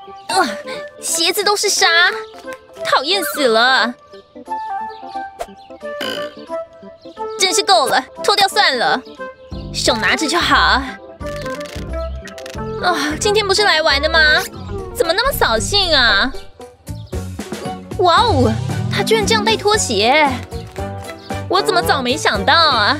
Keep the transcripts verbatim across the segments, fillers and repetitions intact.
呃，鞋子都是沙，讨厌死了！真是够了，脱掉算了，手拿着就好。啊、哦，今天不是来玩的吗？怎么那么扫兴啊？哇哦，他居然这样戴拖鞋，我怎么早没想到啊？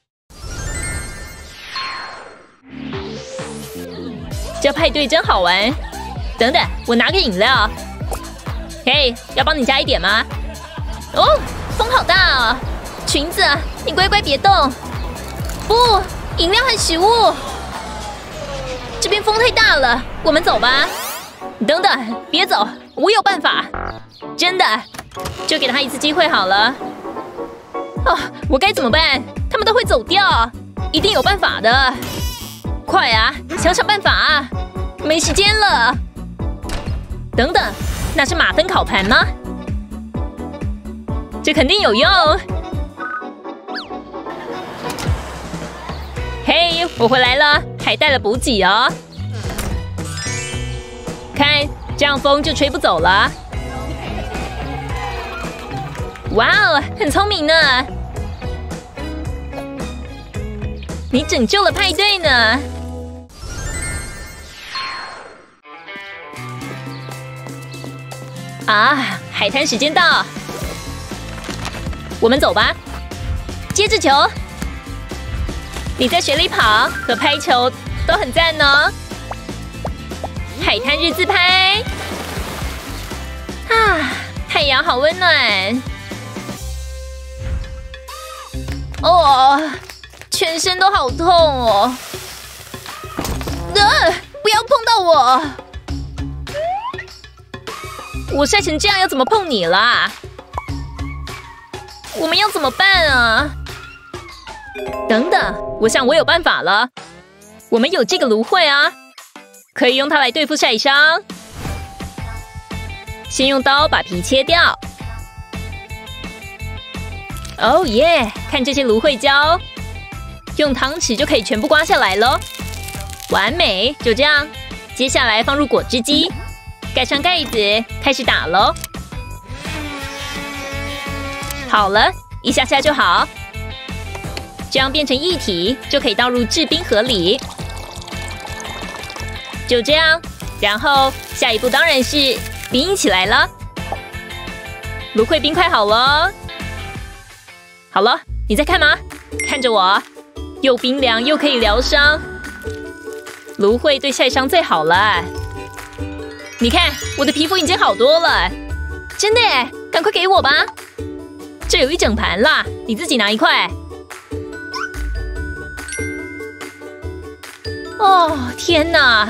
这派对真好玩。等等，我拿个饮料。嘿，要帮你加一点吗？哦，风好大啊！裙子，你乖乖别动。不，饮料和食物。这边风太大了，我们走吧。等等，别走，我有办法。真的，就给他一次机会好了。哦，我该怎么办？他们都会走掉，一定有办法的。快啊，想想办法啊！没时间了。等等，那是马灯烤盘吗？这肯定有用。嘿，我回来了，还带了补给哦。看，这样风就吹不走了。哇哦，很聪明呢！你拯救了派对呢。啊，海滩时间到，我们走吧。接着球，你在水里跑和拍球都很赞哦。海滩日自拍，啊，太阳好温暖。哦，全身都好痛哦。呃，不要碰到我。我晒成这样，要怎么碰你啦？我们要怎么办啊？等等，我想我有办法了。我们有这个芦荟啊，可以用它来对付晒伤。先用刀把皮切掉。哦耶！看这些芦荟胶，用汤匙就可以全部刮下来咯。完美，就这样。接下来放入果汁机。盖上盖子，开始打咯。好了，一下下就好。这样变成液体，就可以倒入制冰盒里。就这样，然后下一步当然是冰起来了。芦荟冰块好了，好了，你在看吗？看着我，又冰凉又可以疗伤。芦荟对晒伤最好了。你看，我的皮肤已经好多了，真的耶！赶快给我吧，这有一整盘啦，你自己拿一块。哦，天哪！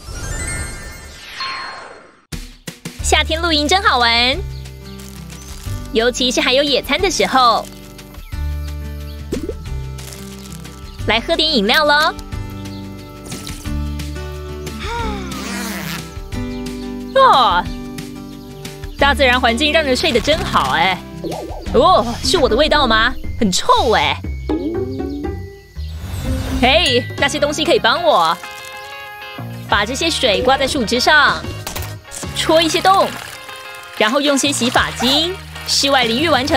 夏天露营真好玩，尤其是还有野餐的时候。来喝点饮料咯。哦，大自然环境让人睡得真好哎！哦，是我的味道吗？很臭哎！嘿，那些东西可以帮我把这些水挂在树枝上，戳一些洞，然后用些洗发精，室外淋浴完成。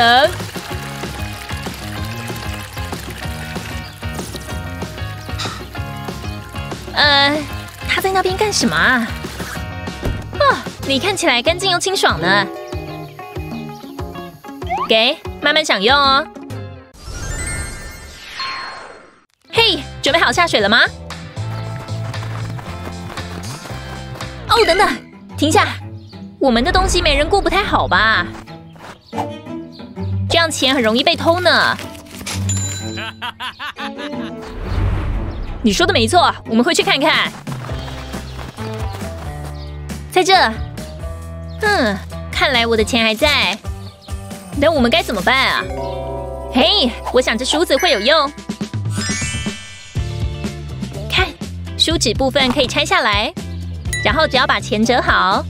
呃，他在那边干什么啊？哦，你看起来干净又清爽呢。给，慢慢享用哦。嘿，准备好下水了吗？哦，等等，停下！我们的东西没人顾不太好吧？这样钱很容易被偷呢。你说的没错，我们会去看看。在这，嗯，看来我的钱还在。那我们该怎么办啊？嘿，我想这梳子会有用。看，梳纸部分可以拆下来，然后只要把钱折好，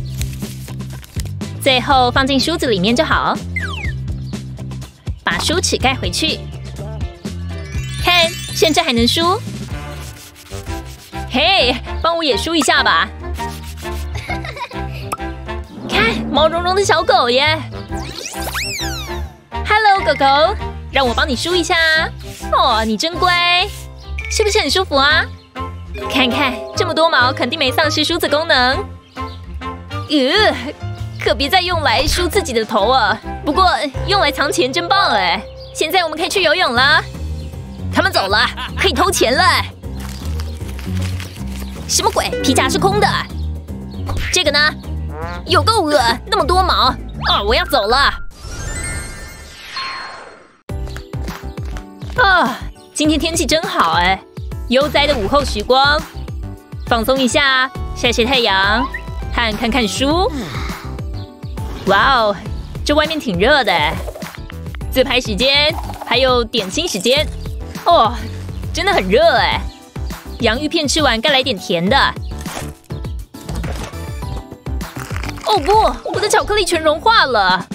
最后放进梳子里面就好。把梳齿盖回去，看，现在还能梳。嘿，帮我也梳一下吧。 看，毛茸茸的小狗耶 ！Hello， 狗狗，让我帮你梳一下。哦，你真乖，是不是很舒服啊？看看这么多毛，肯定没丧失梳子功能。呃，可别再用来梳自己的头啊！不过用来藏钱真棒哎！现在我们可以去游泳了。他们走了，可以偷钱了。什么鬼？皮夹是空的。这个呢？有够恶，那么多毛！啊，我要走了。啊，今天天气真好哎，悠哉的午后时光，放松一下，晒晒太阳，和看看书。哇哦，这外面挺热的。自拍时间，还有点心时间。哦，真的很热哎。洋芋片吃完，该来点甜的。哦不，我的巧克力全融化了。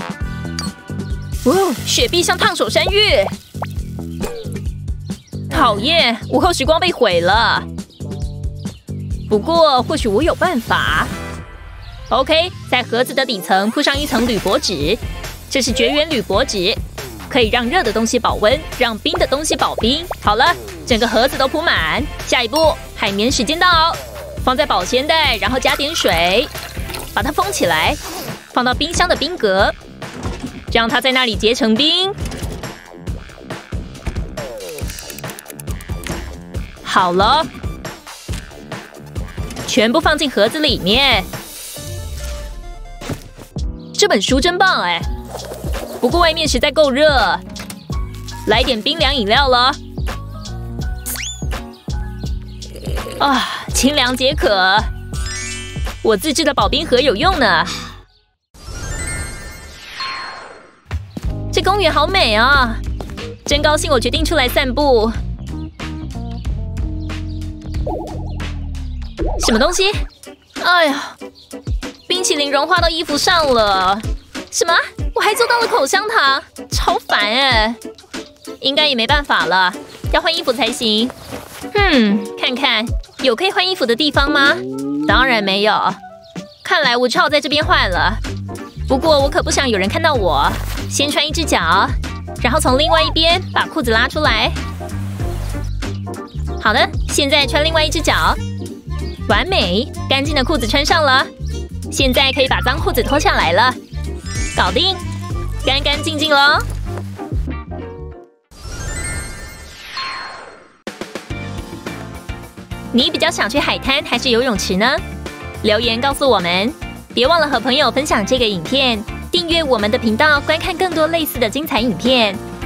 哦，雪碧像烫手山芋。讨厌，午后时光被毁了。不过或许我有办法。OK， 在盒子的底层铺上一层铝箔纸，这是绝缘铝箔纸，可以让热的东西保温，让冰的东西保冰。好了，整个盒子都铺满。下一步，海绵时间到，放在保鲜袋，然后加点水，把它封起来，放到冰箱的冰格，让它在那里结成冰。好了，全部放进盒子里面。这本书真棒哎，不过外面实在够热，来点冰凉饮料了。啊，清凉解渴。我自制的保冰盒有用呢。这公园好美啊！真高兴我决定出来散步。什么东西？哎呀，冰淇淋融化到衣服上了。什么？我还做到了口香糖，超烦哎！应该也没办法了，要换衣服才行。嗯，看看有可以换衣服的地方吗？当然没有。看来我只好在这边换了。不过我可不想有人看到我。先穿一只脚，然后从另外一边把裤子拉出来。好的，现在穿另外一只脚。完美，干净的裤子穿上了。现在可以把脏裤子脱下来了。搞定，干干净净咯。你比较想去海滩还是游泳池呢？留言告诉我们。别忘了和朋友分享这个影片，订阅我们的频道，观看更多类似的精彩影片。